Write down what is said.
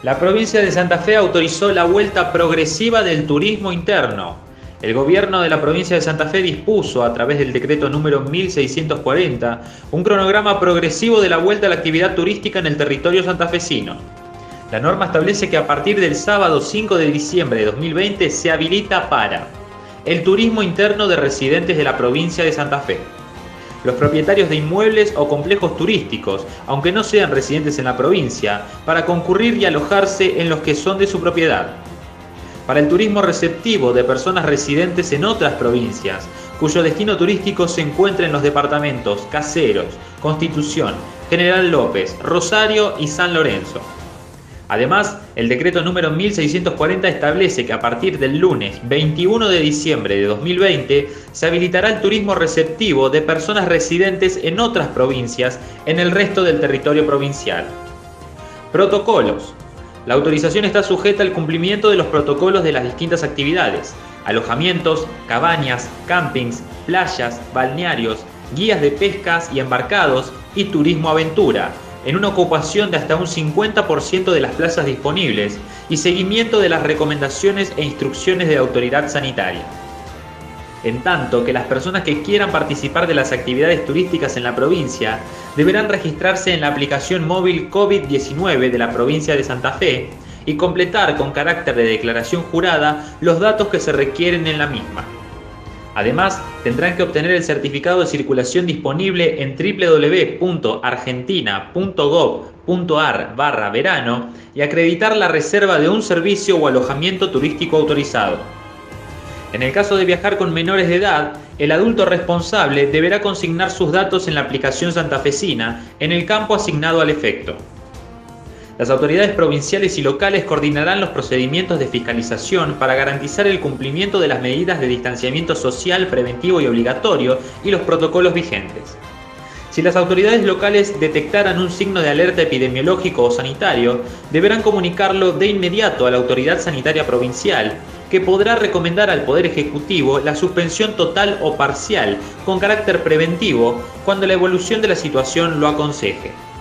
La provincia de Santa Fe autorizó la vuelta progresiva del turismo interno. El gobierno de la provincia de Santa Fe dispuso, a través del decreto número 1640, un cronograma progresivo de la vuelta a la actividad turística en el territorio santafesino. La norma establece que a partir del sábado 5 de diciembre de 2020 se habilita para el turismo interno de residentes de la provincia de Santa Fe, los propietarios de inmuebles o complejos turísticos, aunque no sean residentes en la provincia, para concurrir y alojarse en los que son de su propiedad. Para el turismo receptivo de personas residentes en otras provincias, cuyo destino turístico se encuentra en los departamentos Caseros, Constitución, General López, Rosario y San Lorenzo. Además, el decreto número 1640 establece que a partir del lunes 21 de diciembre de 2020 se habilitará el turismo receptivo de personas residentes en otras provincias en el resto del territorio provincial. Protocolos. La autorización está sujeta al cumplimiento de los protocolos de las distintas actividades: alojamientos, cabañas, campings, playas, balnearios, guías de pescas y embarcados y turismo aventura, en una ocupación de hasta un 50% de las plazas disponibles y seguimiento de las recomendaciones e instrucciones de la autoridad sanitaria. En tanto que las personas que quieran participar de las actividades turísticas en la provincia deberán registrarse en la aplicación móvil COVID-19 de la provincia de Santa Fe y completar con carácter de declaración jurada los datos que se requieren en la misma. Además, tendrán que obtener el certificado de circulación disponible en www.argentina.gov.ar/verano y acreditar la reserva de un servicio o alojamiento turístico autorizado. En el caso de viajar con menores de edad, el adulto responsable deberá consignar sus datos en la aplicación santafesina en el campo asignado al efecto. Las autoridades provinciales y locales coordinarán los procedimientos de fiscalización para garantizar el cumplimiento de las medidas de distanciamiento social, preventivo y obligatorio y los protocolos vigentes. Si las autoridades locales detectaran un signo de alerta epidemiológico o sanitario, deberán comunicarlo de inmediato a la autoridad sanitaria provincial, que podrá recomendar al Poder Ejecutivo la suspensión total o parcial con carácter preventivo cuando la evolución de la situación lo aconseje.